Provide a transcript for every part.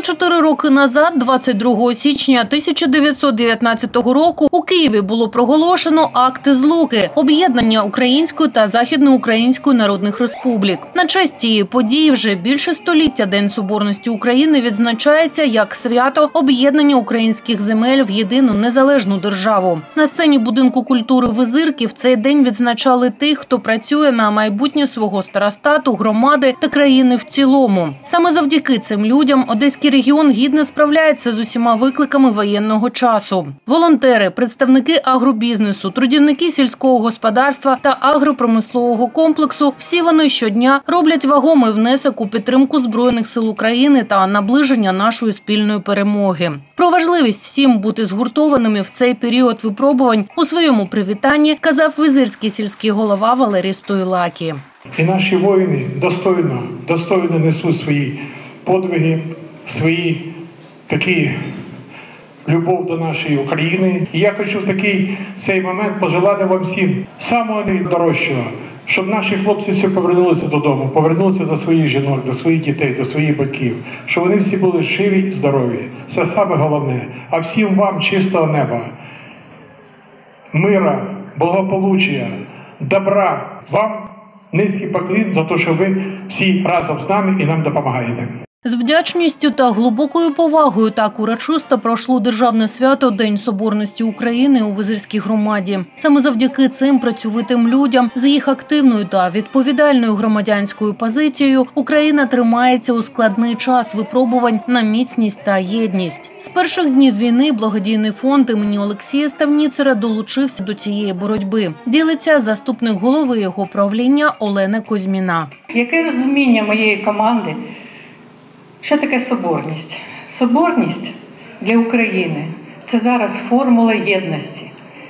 104 роки назад, 22 січня 1919 року, у Києві було проголошено акти злуки – об'єднання Української та Західноукраїнської народних республік. На честь цієї події вже більше століття День Соборності України відзначається як свято об'єднання українських земель в єдину незалежну державу. На сцені Будинку культури Визирки в цей день відзначали тих, хто працює на майбутнє свого старостату, громади та країни в цілому. Саме завдяки цим людям Одеський регіон гідно справляється з усіма викликами воєнного часу. Волонтери, представники агробізнесу, трудівники сільського господарства та агропромислового комплексу – всі вони щодня роблять вагомий внесок у підтримку Збройних сил України та наближення нашої спільної перемоги. Про важливість всім бути згуртованими в цей період випробувань у своєму привітанні казав визирський сільський голова Валерій Стойлакі. І наші воїни достойно несуть свої подвиги, свої такі любов до нашої України. І я хочу в такий цей момент пожелати вам всім самого найдорожчого, щоб наші хлопці всі повернулися додому, повернулися до своїх жінок, до своїх дітей, до своїх батьків, щоб вони всі були живі і здорові. Це саме головне. А всім вам чистого неба, мира, благополуччя, добра. Вам низький поклін за те, що ви всі разом з нами і нам допомагаєте. З вдячністю та глибокою повагою так урочисто пройшло державне свято День Соборності України у Визирській громаді. Саме завдяки цим працьовитим людям з їх активною та відповідальною громадянською позицією Україна тримається у складний час випробувань на міцність та єдність. З перших днів війни благодійний фонд імені Олексія Ставніцера долучився до цієї боротьби. Ділиться заступник голови його правління Олена Козьміна. Яке розуміння моєї команди? Що таке соборність? Соборність для України – це зараз формула єдності,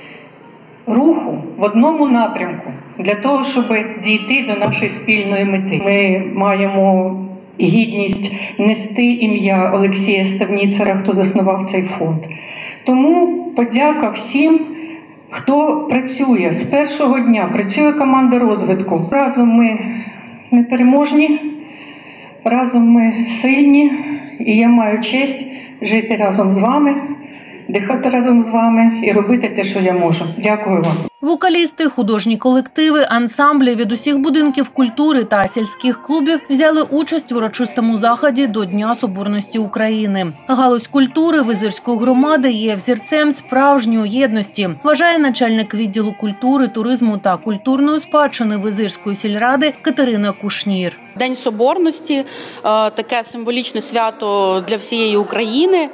руху в одному напрямку для того, щоб дійти до нашої спільної мети. Ми маємо гідність нести ім'я Олексія Ставніцера, хто заснував цей фонд. Тому подяка всім, хто працює з першого дня, працює команда розвитку. Разом ми непереможні. Разом ми сильні, і я маю честь жити разом з вами, дихати разом з вами і робити те, що я можу. Дякую вам. Вокалісти, художні колективи, ансамблі від усіх будинків культури та сільських клубів взяли участь в урочистому заході до Дня Соборності України. Галузь культури Визирської громади є взірцем справжньої єдності, вважає начальник відділу культури, туризму та культурної спадщини Визирської сільради Катерина Кушнір. День Соборності – таке символічне свято для всієї України.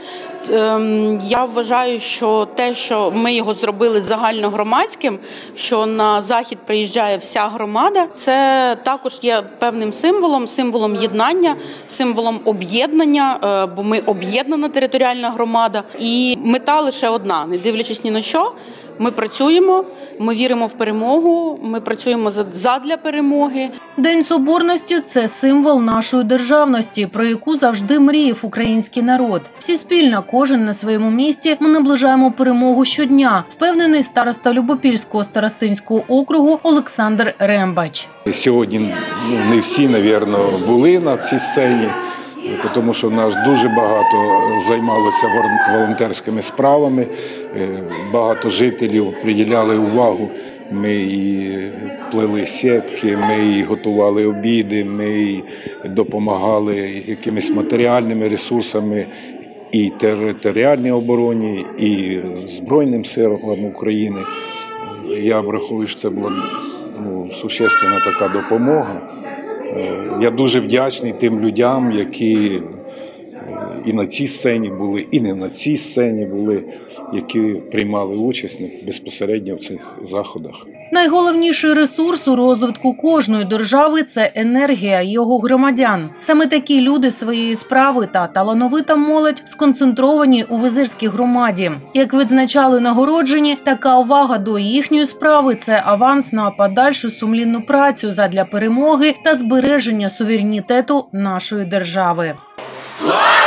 Я вважаю, що те, що ми його зробили загальногромадським, що на захід приїжджає вся громада, це також є певним символом єднання, символом об'єднання, бо ми об'єднана територіальна громада. І мета лише одна, не дивлячись ні на що. Ми працюємо, ми віримо в перемогу, ми працюємо задля перемоги. День Соборності – це символ нашої державності, про яку завжди мріяв український народ. Всі спільно, кожен на своєму місці, ми наближаємо перемогу щодня, впевнений староста Любопільського старостинського округу Олександр Рембач. Сьогодні не всі, мабуть, були на цій сцені, тому що в нас дуже багато займалося волонтерськими справами, багато жителів приділяли увагу. Ми і плели сітки, ми і готували обіди, ми і допомагали якимись матеріальними ресурсами і територіальній обороні, і Збройним силам України. Я враховую, що це була существенна така допомога. Я дуже вдячний тим людям, які і на цій сцені були, і не на цій сцені були, які приймали участь безпосередньо в цих заходах. Найголовніший ресурс у розвитку кожної держави – це енергія його громадян. Саме такі люди своєї справи та талановита молодь сконцентровані у Визирській громаді. Як відзначали нагороджені, така увага до їхньої справи – це аванс на подальшу сумлінну працю задля перемоги та збереження суверенітету нашої держави. Слава!